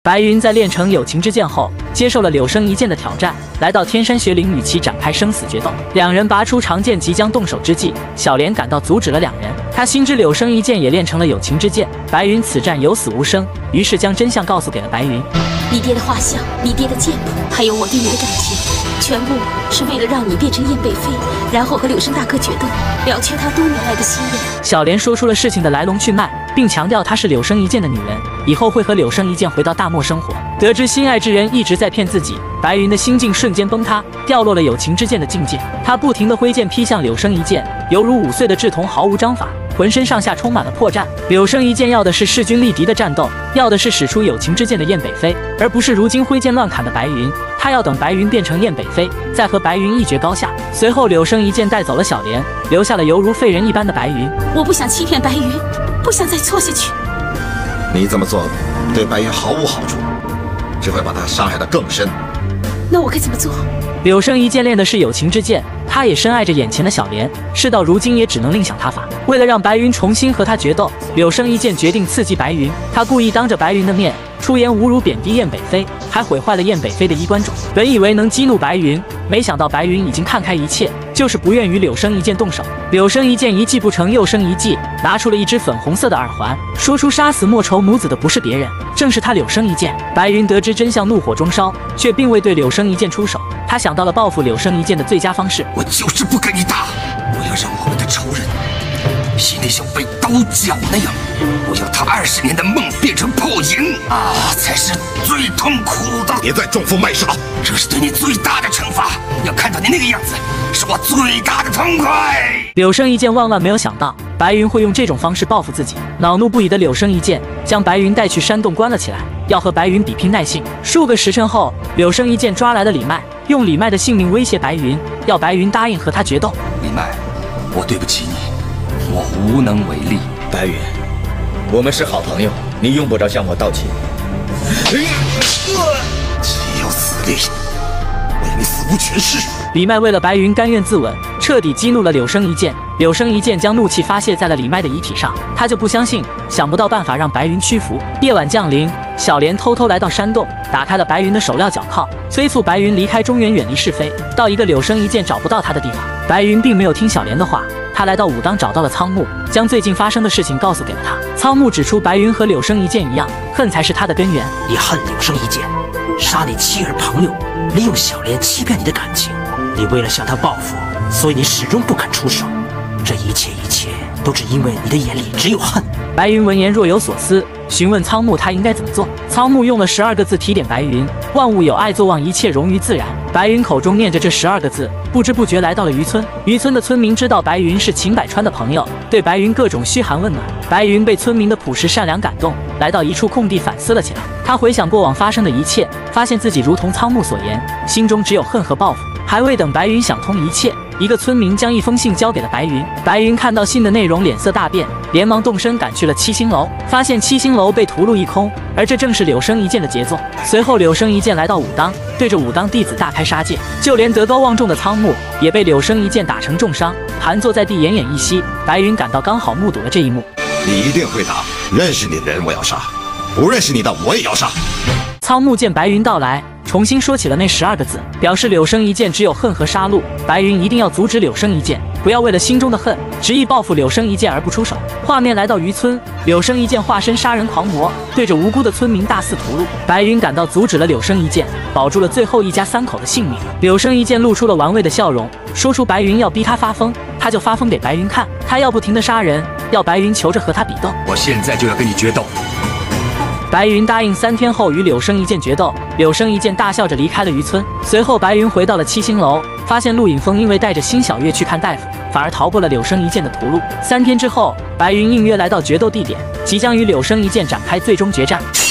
白云在练成有情之剑后，接受了柳生一剑的挑战，来到天山雪岭与其展开生死决斗。两人拔出长剑，即将动手之际，小莲赶到阻止了两人。他心知柳生一剑也练成了有情之剑，白云此战有死无生，于是将真相告诉给了白云。 你爹的画像，你爹的剑谱，还有我对你的感情，全部是为了让你变成燕北飞，然后和柳生大哥决斗，了却他多年来的心愿。 小莲说出了事情的来龙去脉，并强调她是柳生一剑的女人，以后会和柳生一剑回到大漠生活。得知心爱之人一直在骗自己，白云的心境瞬间崩塌，掉落了有情之剑的境界。他不停地挥剑劈向柳生一剑，犹如5岁的稚童，毫无章法，浑身上下充满了破绽。柳生一剑要的是势均力敌的战斗，要的是使出有情之剑的燕北飞，而不是如今挥剑乱砍的白云。他要等白云变成燕北飞，再和白云一决高下。随后柳生一剑带走了小莲，留下了犹如废人一般的白云。 我不想欺骗白云，不想再错下去。 你这么做对白云毫无好处，只会把他伤害得更深。 那我该怎么做？ 柳生一剑练的是有情之剑，他也深爱着眼前的小莲，事到如今也只能另想他法。为了让白云重新和他决斗，柳生一剑决定刺激白云。他故意当着白云的面出言侮辱贬低燕北飞，还毁坏了燕北飞的衣冠冢。本以为能激怒白云，没想到白云已经看开一切，就是不愿与柳生一剑动手。柳生一剑一计不成又生一计，拿出了一只粉红色的耳环，说出杀死莫愁母子的不是别人，正是他柳生一剑。白云得知真相，怒火中烧，却并未对柳生一剑出手。他想到了报复柳生一剑的最佳方式， 我就是不跟你打，我要让我们的仇人心里像被刀绞那样，我要他20年的梦变成泡影，才是最痛苦的。 别再装疯卖傻， 这是对你最大的惩罚。要看到你那个样子，是我最大的痛快。 柳生一剑万万没有想到白云会用这种方式报复自己，恼怒不已的柳生一剑将白云带去山洞关了起来，要和白云比拼耐性。数个时辰后，柳生一剑抓来了李麦，用李麦的性命威胁白云，要白云答应和他决斗。 李麦，我对不起你，我无能为力。 白云，我们是好朋友，你用不着向我道歉。 岂有此理！为你死无全尸。 李麦为了白云甘愿自刎，彻底激怒了柳生一剑。柳生一剑将怒气发泄在了李麦的遗体上，他就不相信，想不到办法让白云屈服。夜晚降临，小莲偷偷来到山洞，打开了白云的手镣脚铐，催促白云离开中原，远离是非，到一个柳生一剑找不到他的地方。白云并没有听小莲的话，他来到武当找到了仓木，将最近发生的事情告诉给了他。仓木指出白云和柳生一剑一样，恨才是他的根源。 你恨柳生一剑，杀你妻儿朋友，利用小莲欺骗你的感情。你为了向他报复，所以你始终不肯出手。这一切都只因为你的眼里只有恨。 白云闻言若有所思，询问仓木他应该怎么做。仓木用了12个字提点白云：万物有爱，坐忘一切融于自然。白云口中念着这12个字，不知不觉来到了渔村。渔村的村民知道白云是秦百川的朋友，对白云各种嘘寒问暖。白云被村民的朴实善良感动，来到一处空地反思了起来。他回想过往发生的一切，发现自己如同仓木所言，心中只有恨和报复。还未等白云想通一切，一个村民将一封信交给了白云。白云看到信的内容，脸色大变，连忙动身赶去了七星楼，发现七星楼被屠戮一空，而这正是柳生一剑的杰作。随后柳生一剑来到武当，对着武当弟子大开杀戒，就连德高望重的仓木也被柳生一剑打成重伤，盘坐在地奄奄一息。白云赶到刚好目睹了这一幕。 你一定会打，认识你的人我要杀，不认识你的我也要杀。 仓木见白云到来，重新说起了那12个字，表示柳生一剑只有恨和杀戮。白云一定要阻止柳生一剑，不要为了心中的恨执意报复柳生一剑而不出手。画面来到渔村，柳生一剑化身杀人狂魔，对着无辜的村民大肆屠戮。白云赶到阻止了柳生一剑，保住了最后一家3口的性命。柳生一剑露出了玩味的笑容，说出白云要逼他发疯，他就发疯给白云看。他要不停的杀人，要白云求着和他比斗。 我现在就要跟你决斗。 白云答应3天后与柳生一剑决斗。柳生一剑大笑着离开了渔村。随后白云回到了七星楼，发现陆影峰因为带着辛小月去看大夫，反而逃过了柳生一剑的屠戮。3天之后，白云应约来到决斗地点，即将与柳生一剑展开最终决战。